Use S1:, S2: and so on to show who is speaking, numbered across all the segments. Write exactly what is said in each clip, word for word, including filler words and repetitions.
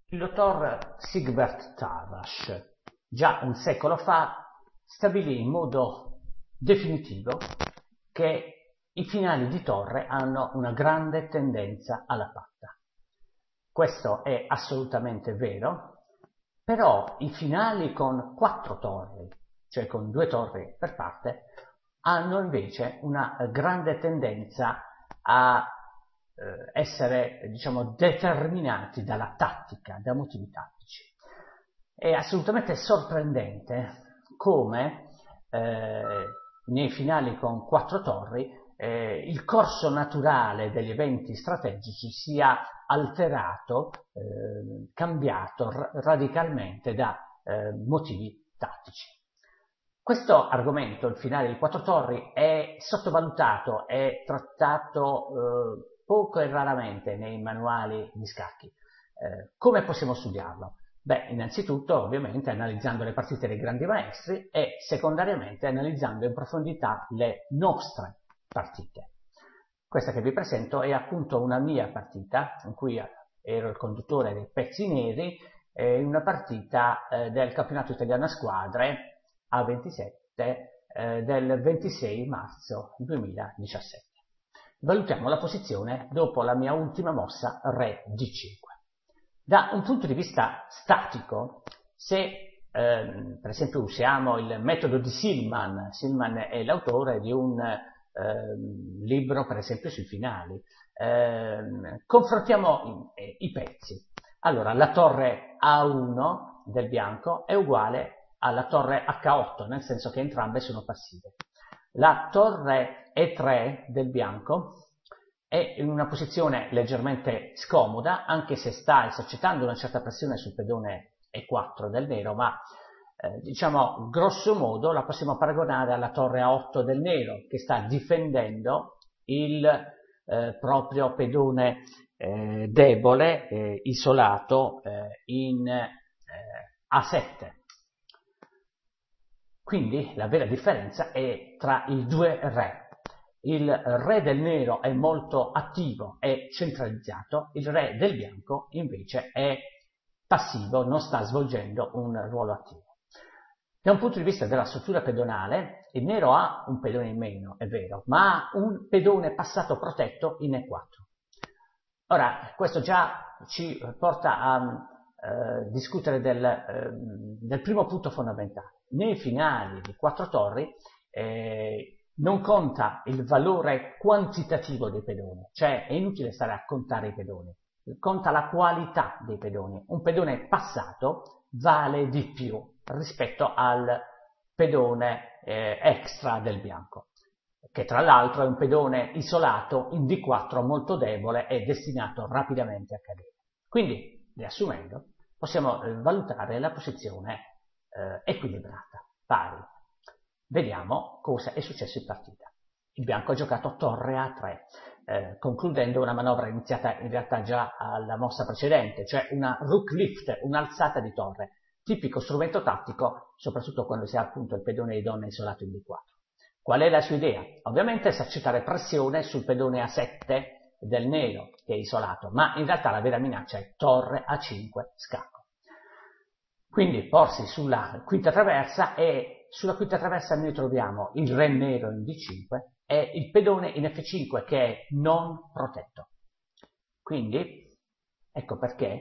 S1: Il dottor Sigbert Tarrasch, già un secolo fa, stabilì in modo definitivo che i finali di torre hanno una grande tendenza alla patta. Questo è assolutamente vero, però i finali con quattro torri, cioè con due torri per parte, hanno invece una grande tendenza a eh, essere, diciamo, determinati dalla tattica, da motivi tattici. È assolutamente sorprendente come eh, nei finali con quattro torri eh, il corso naturale degli eventi strategici sia alterato, eh, cambiato r- radicalmente da eh, motivi tattici. Questo argomento, il finale di quattro torri, è sottovalutato, è trattato eh, poco e raramente nei manuali di scacchi. Eh, come possiamo studiarlo? Beh, innanzitutto, ovviamente, analizzando le partite dei grandi maestri e, secondariamente, analizzando in profondità le nostre partite. Questa che vi presento è appunto una mia partita, in cui ero il conduttore dei pezzi neri, in una partita eh, del campionato italiano a squadre A ventisette eh, del ventisei marzo duemiladiciassette. Valutiamo la posizione dopo la mia ultima mossa Re D cinque. Da un punto di vista statico, se ehm, per esempio usiamo il metodo di Silman, Silman è l'autore di un ehm, libro per esempio sui finali, ehm, confrontiamo i, i pezzi. Allora, la torre A uno del bianco è uguale alla torre H otto, nel senso che entrambe sono passive. La torre E tre del bianco è in una posizione leggermente scomoda, anche se sta esercitando una certa pressione sul pedone E quattro del nero, ma eh, diciamo grosso modo la possiamo paragonare alla torre A otto del nero, che sta difendendo il eh, proprio pedone eh, debole, eh, isolato eh, in eh, A sette. Quindi la vera differenza è tra i due re. Il re del nero è molto attivo e centralizzato, il re del bianco invece è passivo, non sta svolgendo un ruolo attivo. Da un punto di vista della struttura pedonale, il nero ha un pedone in meno, è vero, ma ha un pedone passato protetto in E quattro. Ora, questo già ci porta a eh, discutere del, eh, del primo punto fondamentale. Nei finali di quattro torri eh, non conta il valore quantitativo dei pedoni, cioè è inutile stare a contare i pedoni, conta la qualità dei pedoni. Un pedone passato vale di più rispetto al pedone eh, extra del bianco, che tra l'altro è un pedone isolato in D quattro molto debole e destinato rapidamente a cadere. Quindi, riassumendo, possiamo eh, valutare la posizione eh, equilibrata, pari. Vediamo cosa è successo in partita. Il bianco ha giocato torre A tre, eh, concludendo una manovra iniziata in realtà già alla mossa precedente, cioè una rook lift, un'alzata di torre, tipico strumento tattico, soprattutto quando si ha appunto il pedone di donna isolato in D quattro. Qual è la sua idea? Ovviamente esercitare pressione sul pedone A sette del nero, che è isolato, ma in realtà la vera minaccia è torre A cinque scacco. Quindi porsi sulla quinta traversa, e sulla quinta traversa noi troviamo il re nero in D cinque e il pedone in F cinque che è non protetto. Quindi ecco perché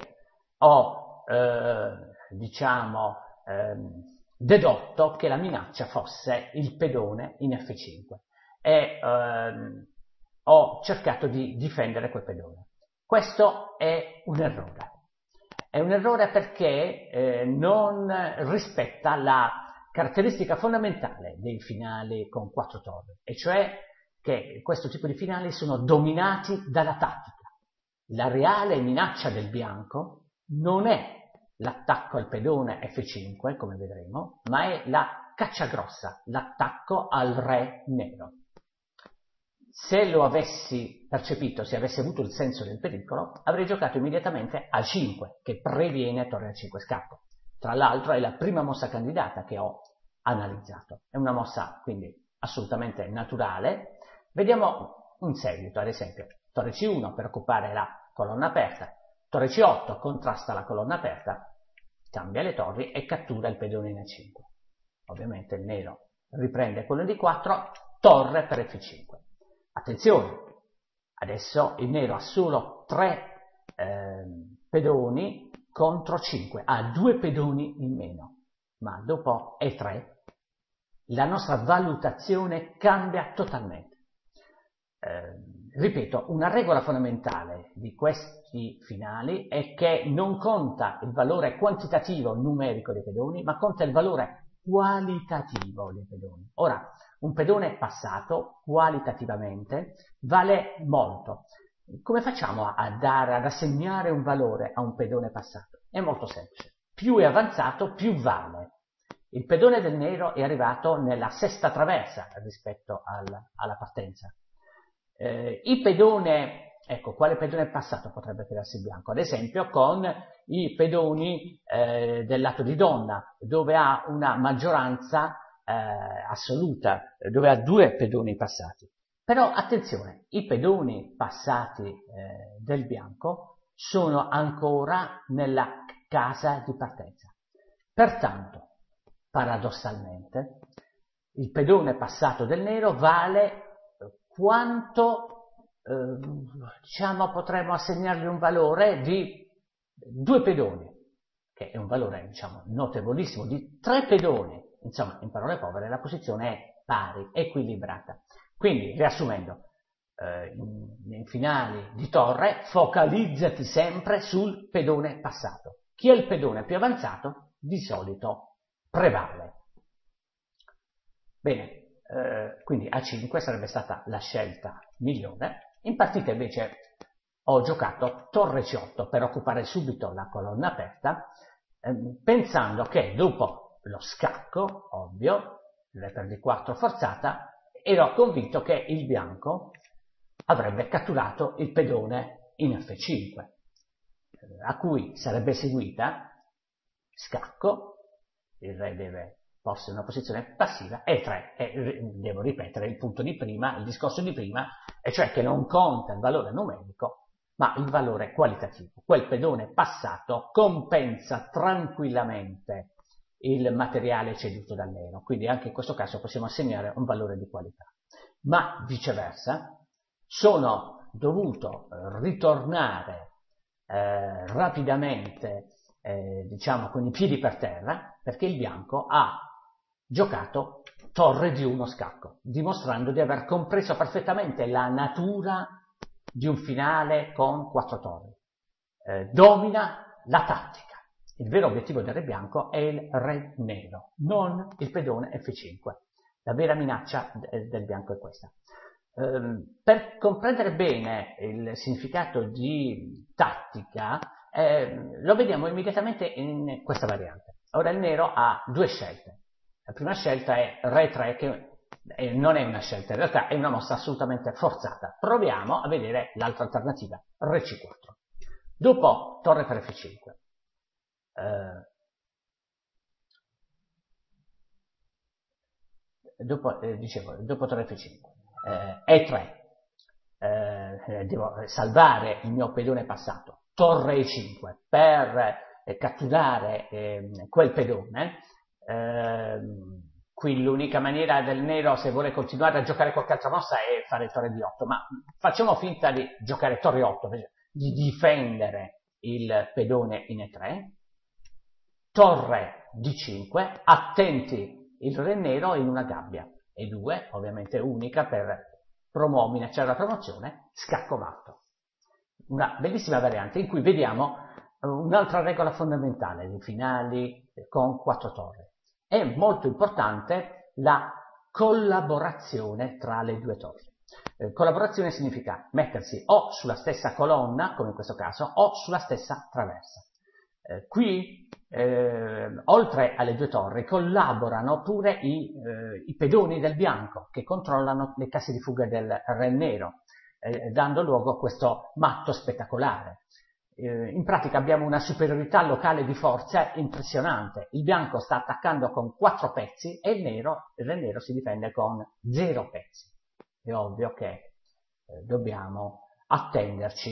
S1: ho eh, diciamo eh, dedotto che la minaccia fosse il pedone in F cinque e ehm, ho cercato di difendere quel pedone. Questo è un errore. È un errore perché eh, non rispetta la caratteristica fondamentale dei finali con quattro torri, e cioè che questo tipo di finali sono dominati dalla tattica. La reale minaccia del bianco non è l'attacco al pedone F cinque, come vedremo, ma è la caccia grossa, l'attacco al re nero. Se lo avessi percepito, se avessi avuto il senso del pericolo, avrei giocato immediatamente A cinque, che previene torre A cinque scacco. Tra l'altro è la prima mossa candidata che ho analizzato. È una mossa quindi assolutamente naturale. Vediamo un seguito, ad esempio torre C uno per occupare la colonna aperta, torre C otto contrasta la colonna aperta, cambia le torri e cattura il pedone in A cinque. Ovviamente il nero riprende quello di D quattro, torre per F cinque. Attenzione, adesso il nero ha solo tre eh, pedoni contro cinque, ha due pedoni in meno, ma dopo E tre la nostra valutazione cambia totalmente. Eh, ripeto, una regola fondamentale di questi finali è che non conta il valore quantitativo numerico dei pedoni, ma conta il valore qualitativo dei pedoni. Ora, un pedone passato qualitativamente vale molto. Come facciamo a dare, ad assegnare un valore a un pedone passato? È molto semplice. Più è avanzato, più vale. Il pedone del nero è arrivato nella sesta traversa rispetto al, alla partenza. Eh, il pedone, ecco, quale pedone passato potrebbe crearsi il bianco? Ad esempio con i pedoni eh, del lato di donna, dove ha una maggioranza eh, assoluta, dove ha due pedoni passati. Però attenzione, i pedoni passati eh, del bianco sono ancora nella casa di partenza. Pertanto, paradossalmente, il pedone passato del nero vale quanto, eh, diciamo, potremmo assegnargli un valore di due pedoni, che è un valore, diciamo, notevolissimo, di tre pedoni. Insomma, in parole povere, la posizione è pari, equilibrata. Quindi, riassumendo, eh, in, in finali di torre, focalizzati sempre sul pedone passato. Chi è il pedone più avanzato, di solito prevale. Bene, eh, quindi A cinque sarebbe stata la scelta migliore. In partita invece ho giocato torre C otto per occupare subito la colonna aperta, eh, pensando che dopo lo scacco, ovvio, re per D quattro forzata, ero convinto che il bianco avrebbe catturato il pedone in F cinque, a cui sarebbe seguita scacco, il re deve porsi in una posizione passiva, E tre, e devo ripetere il punto di prima, il discorso di prima, e cioè che non conta il valore numerico, ma il valore qualitativo. Quel pedone passato compensa tranquillamente il materiale ceduto dal nero, quindi anche in questo caso possiamo assegnare un valore di qualità. Ma viceversa, sono dovuto ritornare eh, rapidamente, eh, diciamo con i piedi per terra, perché il bianco ha giocato torre di uno scacco, dimostrando di aver compreso perfettamente la natura di un finale con quattro torri. Eh, domina la tattica. Il vero obiettivo del re bianco è il re nero, non il pedone F cinque. La vera minaccia del bianco è questa. Eh, per comprendere bene il significato di tattica, eh, lo vediamo immediatamente in questa variante. Ora il nero ha due scelte. La prima scelta è re tre, che non è una scelta, in realtà è una mossa assolutamente forzata. Proviamo a vedere l'altra alternativa, re C quattro. Dopo torre per F cinque. Eh, dopo, eh, dicevo, dopo torre F cinque. Eh, E tre. Eh, devo salvare il mio pedone passato. Torre E cinque per eh, catturare eh, quel pedone. Eh, qui l'unica maniera del nero, se vuole continuare a giocare qualche altra mossa, è fare torre D otto, ma facciamo finta di giocare torre otto, di difendere il pedone in E tre, torre D cinque, attenti, il re nero in una gabbia, E due, ovviamente unica per promuovere, minacciare la promozione, scacco matto. Una bellissima variante in cui vediamo un'altra regola fondamentale dei finali con quattro torri. È molto importante la collaborazione tra le due torri. Eh, collaborazione significa mettersi o sulla stessa colonna, come in questo caso, o sulla stessa traversa. Eh, qui, eh, oltre alle due torri, collaborano pure i, eh, i pedoni del bianco che controllano le casse di fuga del re nero, eh, dando luogo a questo matto spettacolare. In pratica abbiamo una superiorità locale di forza impressionante. Il bianco sta attaccando con quattro pezzi e il nero, il re nero si difende con zero pezzi. È ovvio che eh, dobbiamo attenderci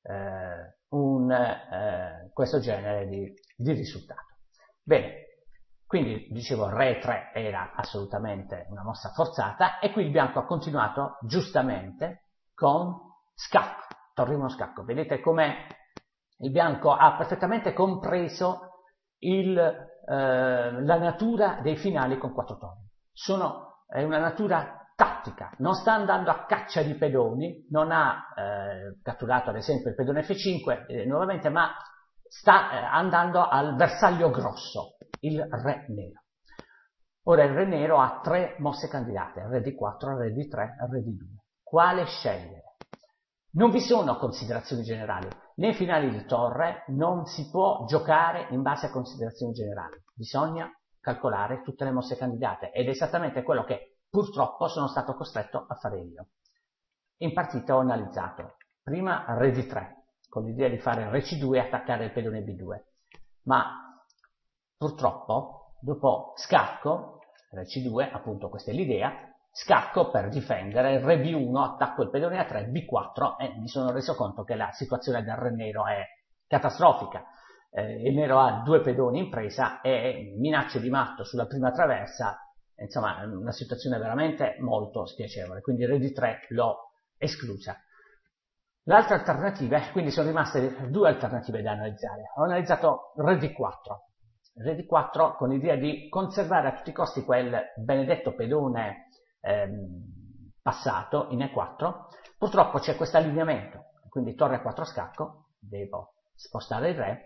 S1: eh, un, eh, questo genere di, di risultato. Bene, quindi dicevo re tre era assolutamente una mossa forzata e qui il bianco ha continuato giustamente con scacco, torre uno scacco. Vedete come il bianco ha perfettamente compreso il, eh, la natura dei finali con quattro torri. Sono, è una natura tattica, non sta andando a caccia di pedoni, non ha eh, catturato ad esempio il pedone effe cinque eh, nuovamente, ma sta eh, andando al bersaglio grosso, il re nero. Ora il re nero ha tre mosse candidate, re di quattro, re di tre, re di due. Quale scegliere? Non vi sono considerazioni generali. Nei finali di torre non si può giocare in base a considerazioni generali. Bisogna calcolare tutte le mosse candidate ed è esattamente quello che purtroppo sono stato costretto a fare io. In partita ho analizzato prima re di tre, con l'idea di fare re ci due e attaccare il pedone bi due, ma purtroppo dopo scacco, re ci due, appunto questa è l'idea, scacco per difendere, re bi uno, attacco il pedone a tre, bi quattro e mi sono reso conto che la situazione del re nero è catastrofica. Eh, il nero ha due pedoni in presa e minacce di matto sulla prima traversa, insomma una situazione veramente molto spiacevole, quindi re di tre l'ho esclusa. L'altra alternativa, quindi sono rimaste due alternative da analizzare. Ho analizzato re di quattro, re di quattro con l'idea di conservare a tutti i costi quel benedetto pedone ehm, passato in e quattro. Purtroppo c'è questo allineamento, quindi torre a quattro scacco, devo spostare il re,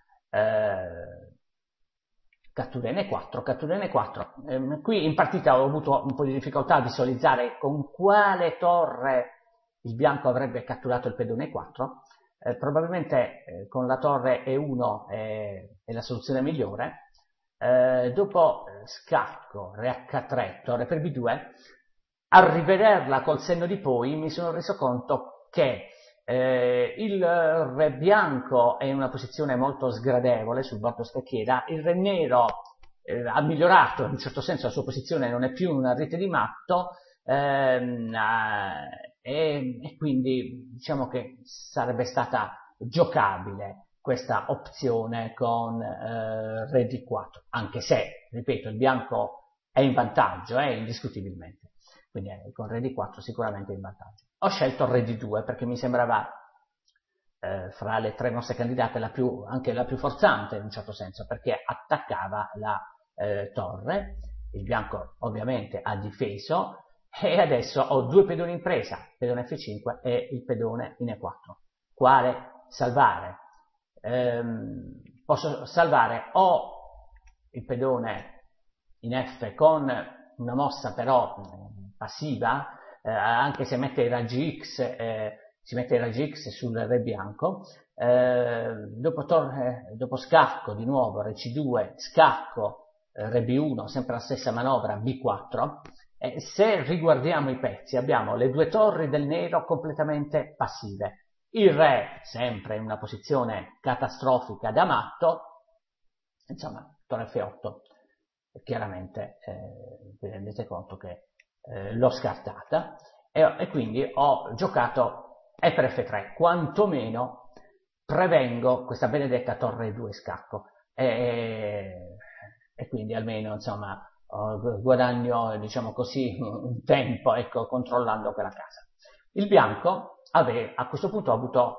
S1: eh, cattura in e quattro, cattura in e quattro. Eh, qui in partita ho avuto un po' di difficoltà a visualizzare con quale torre il bianco avrebbe catturato il pedone e quattro. Eh, probabilmente eh, con la torre e uno è, è la soluzione migliore. Eh, dopo scacco, re acca tre, torre per bi due, a rivederla col senno di poi mi sono reso conto che Eh, il re bianco è in una posizione molto sgradevole sul bordo scacchiera, il re nero eh, ha migliorato in un certo senso la sua posizione, non è più una rete di matto ehm, eh, e, e quindi diciamo che sarebbe stata giocabile questa opzione con eh, re di quattro, anche se, ripeto, il bianco è in vantaggio, eh, indiscutibilmente. Quindi eh, con re di quattro sicuramente in vantaggio. Ho scelto re di due perché mi sembrava eh, fra le tre mosse candidate la più, anche la più forzante in un certo senso, perché attaccava la eh, torre, il bianco ovviamente ha difeso e adesso ho due pedoni in presa, pedone effe cinque e il pedone in e quattro. Quale salvare? Ehm, posso salvare o il pedone in F con una mossa però passiva, eh, anche se mette i raggi X, eh, si mette i raggi X sul re bianco, eh, dopo, torre, dopo scacco di nuovo, re ci due, scacco, eh, re bi uno, sempre la stessa manovra, bi quattro, eh, se riguardiamo i pezzi abbiamo le due torri del nero completamente passive, il re sempre in una posizione catastrofica da matto, insomma, torre effe otto, chiaramente eh, vi rendete conto che eh, l'ho scartata e, e quindi ho giocato e per effe tre, quantomeno prevengo questa benedetta torre e due scacco e, e quindi almeno insomma guadagno, diciamo così, un tempo, ecco, controllando quella casa. Il bianco aveva, a questo punto ha avuto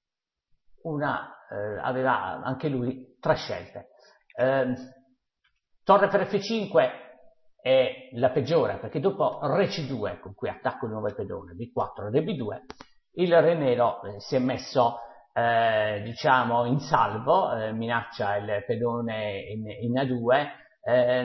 S1: una, eh, aveva anche lui tre scelte. Eh, torre per effe cinque è la peggiore, perché dopo re ci due, con cui attacco di nuovo il pedone, bi quattro, re bi due, il re nero eh, si è messo, eh, diciamo, in salvo, eh, minaccia il pedone in, in a due, eh,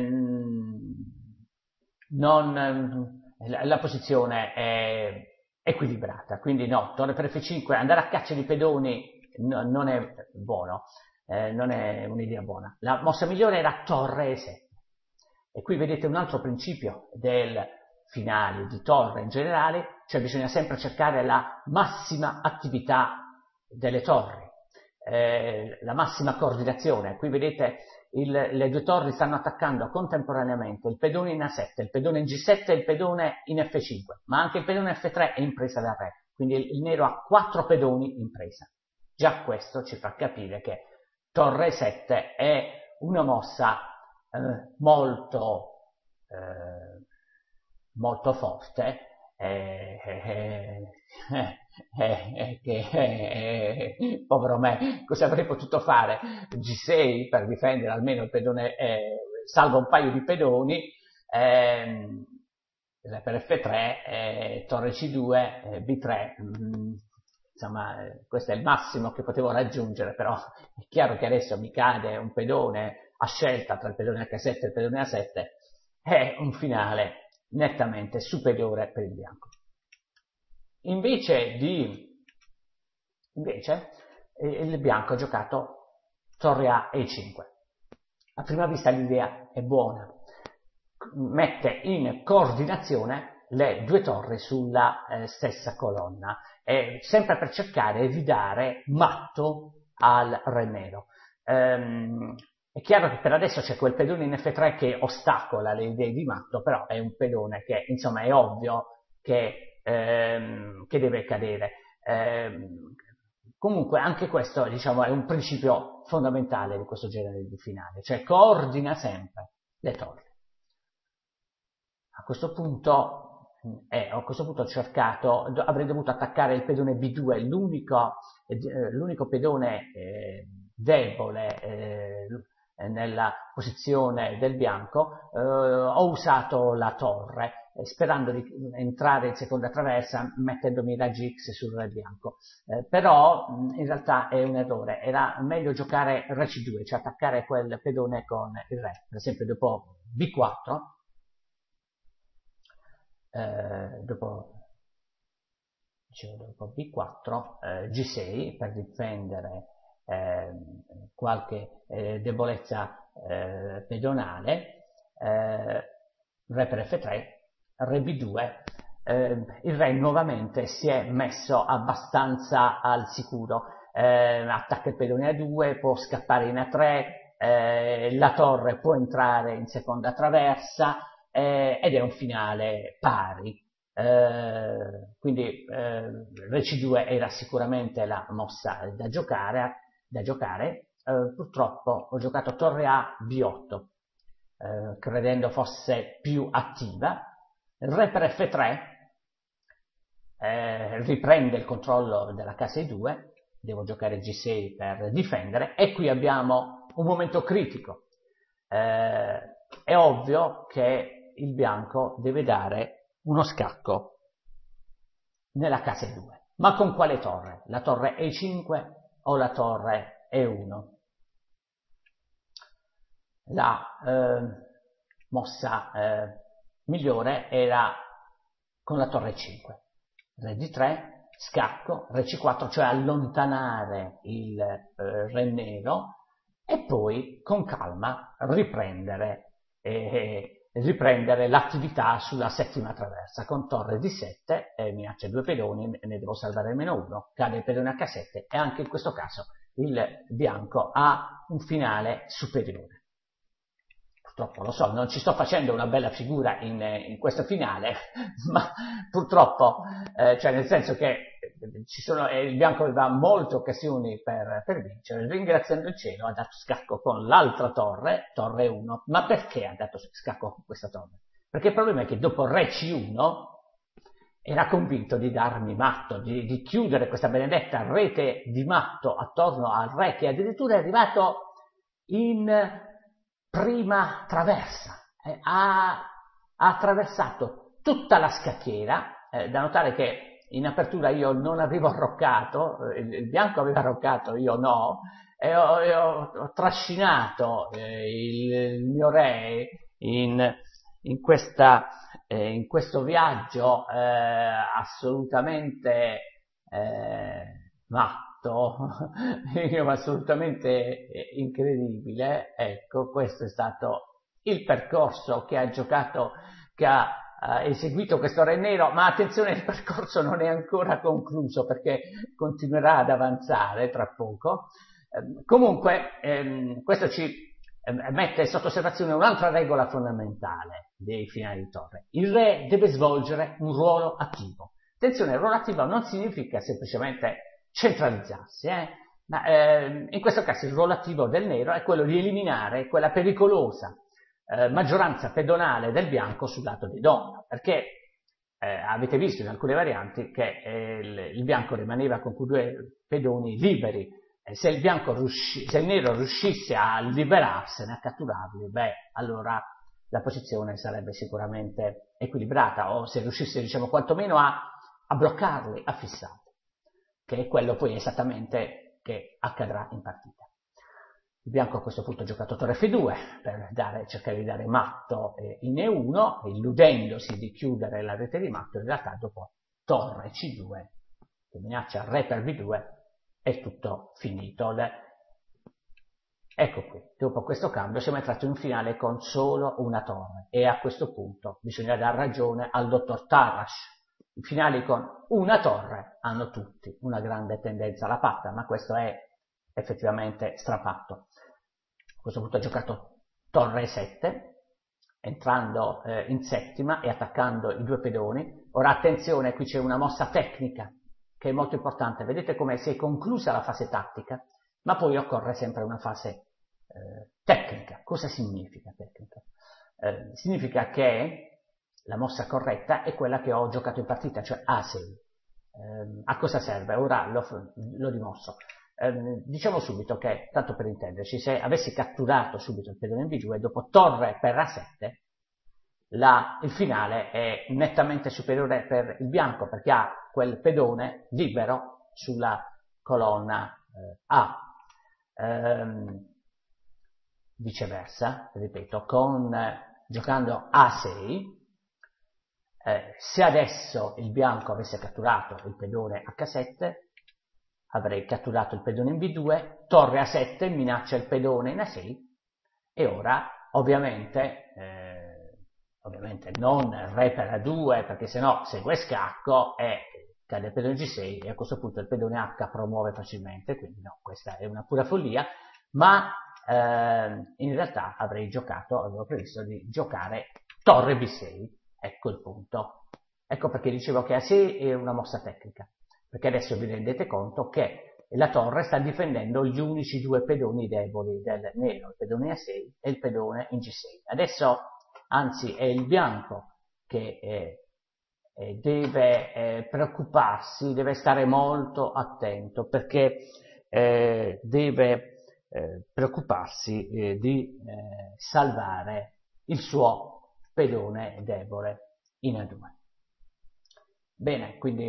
S1: non, la, la posizione è equilibrata, quindi no, torre per effe cinque, andare a caccia di pedoni no, non è buono, eh, non è un'idea buona. La mossa migliore era torre e sette. E qui vedete un altro principio del finale di torre in generale, cioè bisogna sempre cercare la massima attività delle torri, eh, la massima coordinazione. Qui vedete il, le due torri stanno attaccando contemporaneamente il pedone in a sette, il pedone in gi sette e il pedone in effe cinque, ma anche il pedone effe tre è in presa dal re, quindi il, il nero ha quattro pedoni in presa. Già questo ci fa capire che torre E sette è una mossa eh, molto, eh, molto forte, eh, eh, eh, che eh, povero me, cosa avrei potuto fare? G sei per difendere almeno il pedone, eh, salvo un paio di pedoni, eh, per F tre, eh, torre C due, eh, B tre, mh, insomma, eh, questo è il massimo che potevo raggiungere, però è chiaro che adesso mi cade un pedone a scelta tra il pedone H sette e il pedone A sette, è un finale nettamente superiore per il bianco. Invece di, invece, eh, il bianco ha giocato torre A E cinque. A prima vista l'idea è buona, mette in coordinazione le due torri sulla eh, stessa colonna, eh, sempre per cercare di dare matto al re nero. Ehm, è chiaro che per adesso c'è quel pedone in F tre che ostacola le idee di matto, però è un pedone che, insomma, è ovvio che, ehm, che deve cadere. Ehm, comunque anche questo, diciamo, è un principio fondamentale di questo genere di finale, cioè coordina sempre le torri. A questo punto, eh, a questo punto ho cercato, avrei dovuto attaccare il pedone B due, l'unico, eh, l'unico pedone eh, debole eh, nella posizione del bianco. Eh, ho usato la torre, eh, sperando di entrare in seconda traversa mettendomi raggi X sul re bianco. Eh, però in realtà è un errore, era meglio giocare re C due, cioè attaccare quel pedone con il re, per esempio dopo B quattro. Eh, dopo, dicevo, dopo B quattro, eh, G sei per difendere eh, qualche eh, debolezza eh, pedonale, eh, re per F tre, re B due, eh, il re nuovamente si è messo abbastanza al sicuro, eh, attacca il pedone A due, può scappare in A tre, eh, la torre può entrare in seconda traversa, Eh, ed è un finale pari, eh, quindi eh, re C due era sicuramente la mossa da giocare, da giocare. Eh, purtroppo ho giocato torre A B otto, eh, credendo fosse più attiva. Re per F tre, eh, riprende il controllo della casa I due, devo giocare G sei per difendere, e qui abbiamo un momento critico. Eh, è ovvio che il bianco deve dare uno scacco nella casa E due. Ma con quale torre? La torre E cinque o la torre E uno? La eh, mossa eh, migliore era con la torre E cinque. Re D tre, scacco, Re C quattro, cioè allontanare il eh, re nero, e poi con calma riprendere eh, riprendere l'attività sulla settima traversa con torre D sette, eh, minaccia due pedoni, ne devo salvare almeno uno, cade il pedone H sette e anche in questo caso il bianco ha un finale superiore. Purtroppo, lo so, non ci sto facendo una bella figura in, in questo finale, ma purtroppo, eh, cioè nel senso che ci sono, eh, il bianco aveva molte occasioni per, per vincere, ringraziando il cielo ha dato scacco con l'altra torre, torre uno. Ma perché ha dato scacco con questa torre? Perché il problema è che dopo re C uno era convinto di darmi matto, di, di chiudere questa benedetta rete di matto attorno al re, che addirittura è arrivato in prima traversa, eh, ha, ha attraversato tutta la scacchiera, eh, da notare che in apertura io non avevo arroccato, eh, il, il bianco aveva arroccato, io no, e ho, e ho, ho trascinato eh, il, il mio re in, in, questa, eh, in questo viaggio eh, assolutamente eh, matto, assolutamente incredibile. Ecco, questo è stato il percorso che ha giocato, che ha Uh, eseguito questo re nero, ma attenzione, il percorso non è ancora concluso perché continuerà ad avanzare tra poco. Eh, comunque ehm, questo ci eh, mette sotto osservazione un'altra regola fondamentale dei finali di torre: il re deve svolgere un ruolo attivo. Attenzione, il ruolo attivo non significa semplicemente centralizzarsi, eh? Ma eh, in questo caso il ruolo attivo del nero è quello di eliminare quella pericolosa eh, maggioranza pedonale del bianco sul lato di donna, perché eh, avete visto in alcune varianti che eh, il, il bianco rimaneva con quei due pedoni liberi. Eh, se, il bianco riusci, se il nero riuscisse a liberarsene, a catturarli, beh, allora la posizione sarebbe sicuramente equilibrata, o se riuscisse, diciamo, quantomeno a, a bloccarli, a fissarli, che è quello poi esattamente che accadrà in partita. Il bianco a questo punto ha giocato torre effe due per dare, cercare di dare matto eh, in e uno, illudendosi di chiudere la rete di matto. In realtà dopo torre ci due, che minaccia re per bi due, è tutto finito. Le... Ecco qui, dopo questo cambio siamo entrati in un finale con solo una torre, e a questo punto bisogna dar ragione al dottor Tarrasch. I finali con una torre hanno tutti una grande tendenza alla patta, ma questo è effettivamente strafatto. A questo punto ha giocato torre e sette, entrando eh, in settima e attaccando i due pedoni. Ora attenzione, qui c'è una mossa tecnica che è molto importante. Vedete come si è conclusa la fase tattica, ma poi occorre sempre una fase eh, tecnica. Cosa significa tecnica? Eh, significa che la mossa corretta è quella che ho giocato in partita, cioè a sei. Eh, a cosa serve? Ora lo, lo dimostro. Eh, diciamo subito che, tanto per intenderci, se avessi catturato subito il pedone in bi due, dopo torre per a sette, la, il finale è nettamente superiore per il bianco, perché ha quel pedone libero sulla colonna eh, A. Ehm, viceversa, ripeto, con, eh, giocando a sei, Eh, se adesso il bianco avesse catturato il pedone acca sette, avrei catturato il pedone in bi due, torre a sette minaccia il pedone in a sei, e ora ovviamente, eh, ovviamente non re per a due, perché sennò segue scacco e cade il pedone gi sei, e a questo punto il pedone H promuove facilmente, quindi no, questa è una pura follia, ma eh, in realtà avrei giocato, avevo previsto di giocare torre bi sei. Ecco il punto. Ecco perché dicevo che a sei è una mossa tecnica, perché adesso vi rendete conto che la torre sta difendendo gli unici due pedoni deboli del nero, il pedone a sei e il pedone in gi sei. Adesso, anzi, è il bianco che eh, eh, deve eh, preoccuparsi, deve stare molto attento, perché eh, deve eh, preoccuparsi eh, di eh, salvare il suo pedone debole in a due. Bene, quindi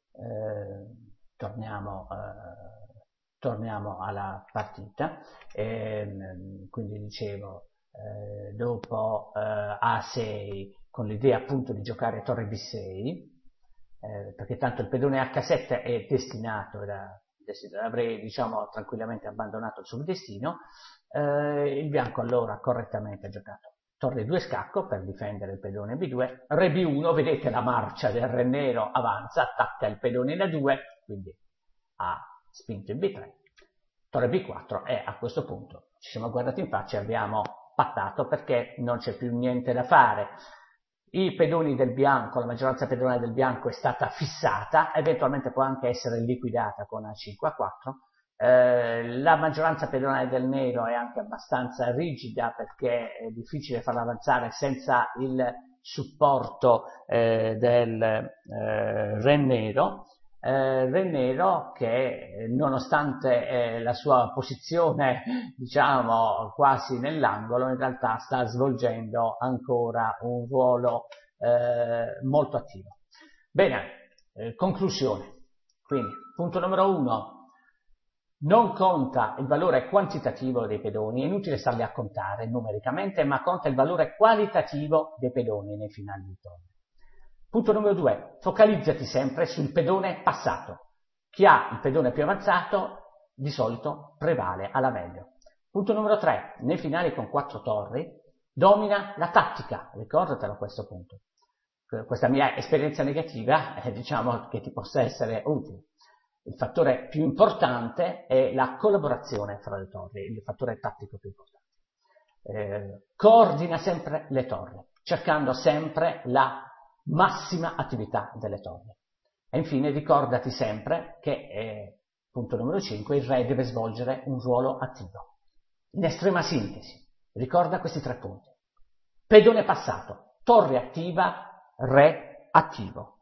S1: eh, torniamo, eh, torniamo alla partita. E, quindi dicevo, eh, dopo eh, a sei, con l'idea appunto di giocare torre bi sei, eh, perché tanto il pedone acca sette è destinato, da, avrei diciamo tranquillamente abbandonato il suo destino, eh, il bianco allora correttamente ha giocato torre due scacco per difendere il pedone bi due, re bi uno, vedete la marcia del re nero avanza, attacca il pedone in a due, quindi ha spinto in bi tre, torre bi quattro, e a questo punto ci siamo guardati in faccia e abbiamo pattato, perché non c'è più niente da fare. I pedoni del bianco, la maggioranza pedonale del bianco è stata fissata, eventualmente può anche essere liquidata con a cinque a quattro, Eh, la maggioranza pedonale del nero è anche abbastanza rigida, perché è difficile farla avanzare senza il supporto eh, del eh, re nero, eh, re nero che nonostante eh, la sua posizione diciamo quasi nell'angolo, in realtà sta svolgendo ancora un ruolo eh, molto attivo. Bene, eh, conclusione. Quindi, punto numero uno. Non conta il valore quantitativo dei pedoni, è inutile starli a contare numericamente, ma conta il valore qualitativo dei pedoni nei finali di torre. Punto numero due, focalizzati sempre sul pedone passato. Chi ha il pedone più avanzato di solito prevale alla meglio. Punto numero tre, nei finali con quattro torri domina la tattica, ricordatelo a questo punto. Questa mia esperienza negativa, eh, diciamo che ti possa essere utile. Il fattore più importante è la collaborazione fra le torri, il fattore tattico più importante. Eh, coordina sempre le torri, cercando sempre la massima attività delle torri. E infine ricordati sempre che eh, punto numero cinque, il re deve svolgere un ruolo attivo. In estrema sintesi, ricorda questi tre punti. Pedone passato, torre attiva, re attivo.